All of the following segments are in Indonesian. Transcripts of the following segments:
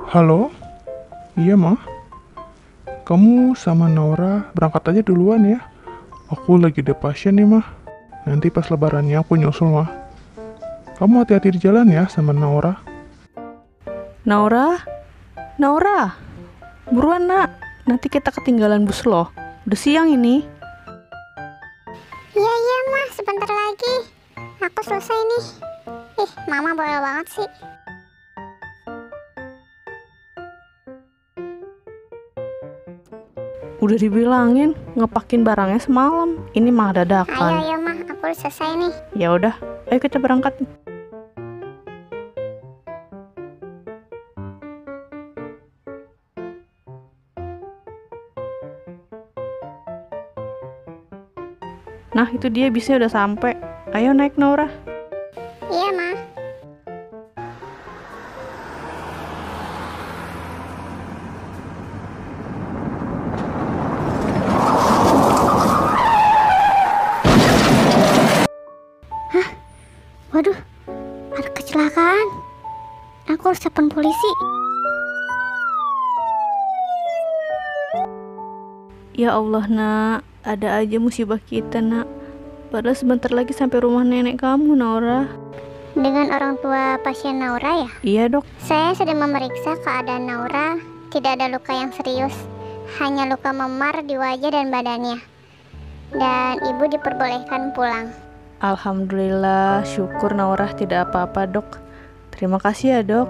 Halo? Iya, Mah. Kamu sama Naura berangkat aja duluan ya. Aku lagi ada pasien nih, Mah. Nanti pas lebarannya aku nyusul, Mah. Kamu hati-hati di jalan ya sama Naura. Naura? Naura? Buruan nak, nanti kita ketinggalan bus loh. Udah siang ini. Iya iya mah, sebentar lagi aku selesai nih. Ih, mama bawel banget sih. Udah dibilangin ngepakin barangnya semalam. Ini mah Ayo dadakan. ayo mah, aku udah selesai nih. Ya udah, ayo kita berangkat. Nah, itu dia bisnya udah sampai. Ayo naik Naura. Iya mah. Hah? Waduh, ada kecelakaan. Aku harus telepon polisi. Ya Allah nak, ada aja musibah kita nak. Padahal sebentar lagi sampai rumah nenek kamu Naura. Dengan orang tua pasien Naura ya? Iya dok. Saya sedang memeriksa keadaan Naura. Tidak ada luka yang serius, hanya luka memar di wajah dan badannya. Dan ibu diperbolehkan pulang. Alhamdulillah, syukur Naura tidak apa-apa dok. Terima kasih ya dok.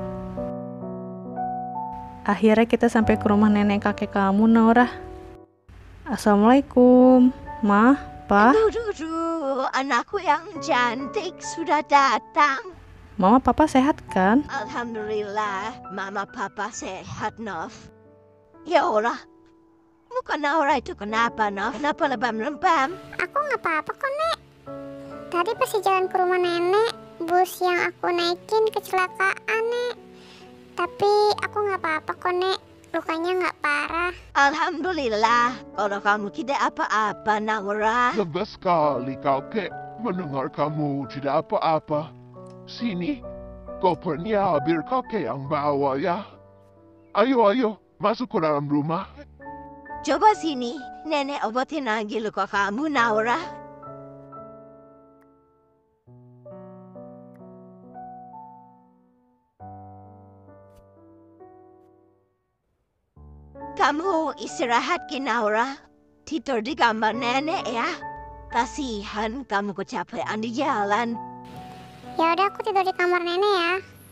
Akhirnya kita sampai ke rumah nenek kakek kamu Naura. Assalamualaikum, Ma, Pa. Aduh, anakku yang cantik sudah datang. Mama, Papa sehat kan? Alhamdulillah, mama papa sehat, Nov. Ya Allah, muka Naura itu kenapa, Nov? Kenapa lebam-lebam? Aku nggak apa-apa kok, Nek. Tadi pas di jalan ke rumah nenek, bus yang aku naikin kecelakaan, Nek. Tapi aku nggak apa-apa kok, Nek. Lukanya nggak parah. Alhamdulillah, kalau kamu tidak apa-apa, Naura. Lega sekali kakek mendengar kamu tidak apa-apa. Sini, kopernya biar kakek yang bawa ya. Ayo, masuk ke dalam rumah. Coba sini, nenek obatin lagi luka kamu, Naura. Kamu istirahat ke Naura. Tidur di kamar nenek ya. Kasihan kamu kecapean di jalan. Ya udah, aku tidur di kamar nenek ya.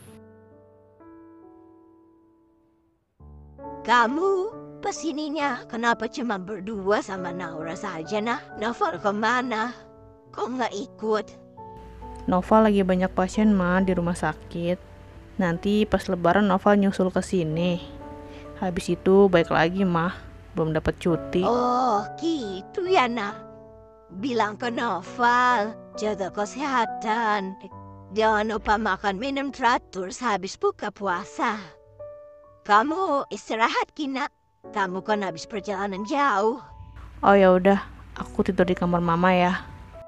Kamu pesininya kenapa cuma berdua sama Naura saja nah? Novel kemana? Kok nggak ikut? Nova lagi banyak pasien Ma di rumah sakit. Nanti pas lebaran Nova nyusul ke sini. Habis itu baik lagi mah, belum dapat cuti. Oh gitu ya nah. Bilang ke Novel, jaga kesehatan. Jangan lupa makan minum teratur habis buka puasa. Kamu istirahat Kina. Kamu kan habis perjalanan jauh. Oh ya udah, aku tidur di kamar Mama ya.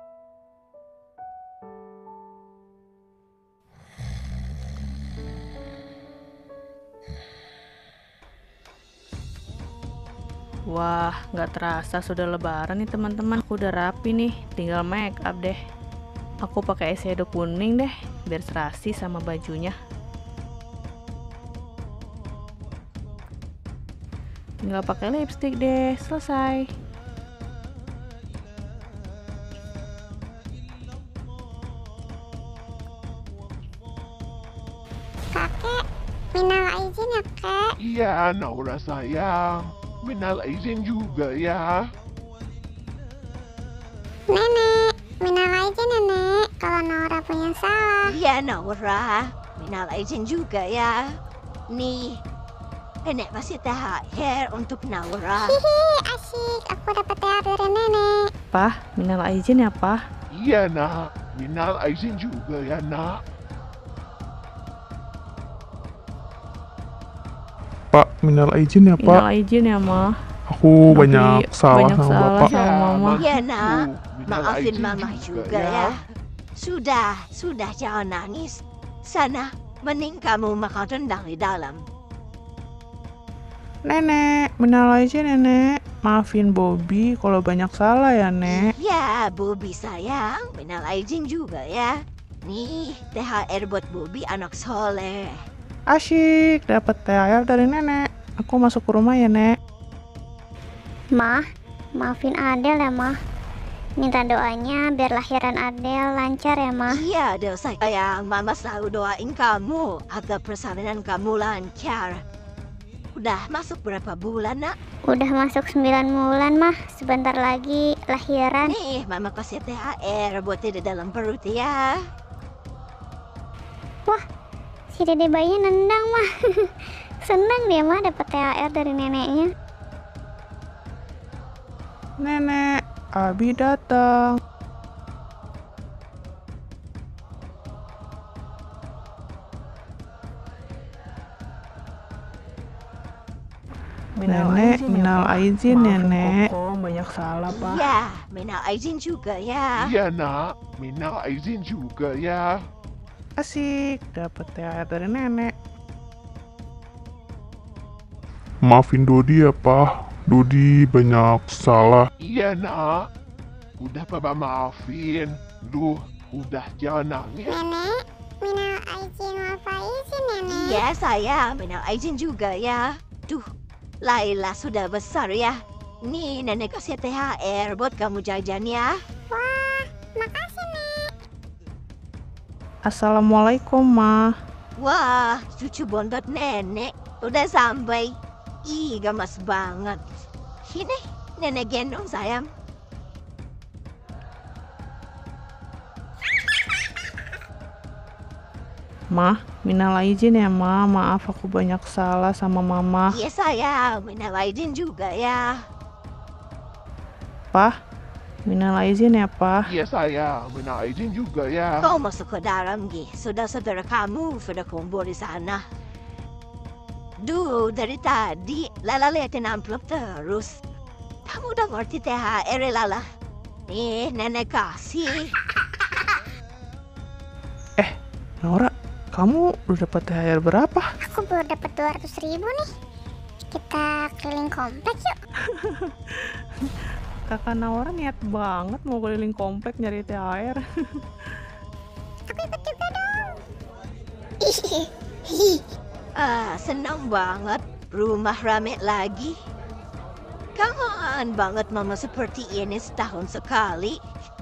Wah, nggak terasa sudah lebaran nih teman-teman. Aku udah rapi nih, tinggal make up deh. Aku pakai eyeshadow kuning deh, biar serasi sama bajunya. Tinggal pakai lipstick deh, selesai. Kakek, minal izin ya, Kek. Iya, Naura sayang. Minal izin juga ya. Nenek, minal izin ya, Nek. Kalau Naura punya salah. Iya Naura, minal izin juga ya. Nih, nenek kasih THR untuk Naura. Hihi, asik. Aku dapat THR dari nenek. Pah, minal izin ya Pah. Iya nak, minal izin juga ya nak. Pak, minal izin ya, Pak. Minal izin ya Ma. Aku Tapi banyak salah banyak sama salah Bapak. sama Mama. Iya nak, minal maafin izin mama juga ya. Sudah jangan nangis. Sana, mending kamu makan rendang di dalam. Nenek, minal aizin nenek. Maafin Bobby kalau banyak salah ya, Nek. Ya, Bobby sayang, minal aizin juga ya. Nih, THR buat Bobby anak soleh. Asyik, dapat THR dari nenek. Aku masuk ke rumah ya, Nek. Mah, maafin Adel ya, Mah. Minta doanya biar lahiran Adel lancar ya, Mah. Iya, dosa sayang, Mama selalu doain kamu agar persalinan kamu lancar. Udah masuk berapa bulan, Nak? Udah masuk 9 bulan, Mah. Sebentar lagi lahiran. Nih, Mama kasih THR buat di dalam perut ya. Wah, si dede bayinya nendang, Mah. Senang dia, Mah, dapat THR dari neneknya. Nenek, Abi datang. Nenek, minal aizin nenek. Banyak salah, Pak. Iya, minal aizin juga ya. Iya nak, minal izin juga ya. Asik, dapat THR dari nenek. Maafin Dodi ya, Pak. Dodi banyak salah. Iya nak, udah papa maafin. Duh, udah jangan nangis. Nenek, minal aizin wal faizin, Nenek. Iya, sayang, minal aizin juga ya. Duh, Laila sudah besar ya. Nih, nenek kasih THR buat kamu jajan ya. Wah, makasih, Nek. Assalamualaikum, Ma. Wah, cucu bontot nenek udah sampai. Ih, gemes banget. Sini, nenek gendong sayang. Ma, minal aizin ya, Ma. Maaf aku banyak salah sama Mama. Iya sayang, minal aizin juga ya. Pah, minal aizin ya, Pah. Iya sayang, minal izin juga ya. Kau masuk ke dalam, Gi. Saudara-saudara kamu sudah kumpul di sana. Duh, dari tadi Lala liatin amplop terus. Kamu udah ngerti THR ya, Lala? Nih, nenek kasih. Nora, kamu udah dapat THR berapa? Aku baru dapat 200.000 nih. Kita keliling komplek yuk. Kakak Naura niat banget mau keliling komplek nyari THR. Aku ikut juga dong. Senang banget. Rumah rame lagi. Kangen banget mama seperti ini setahun sekali.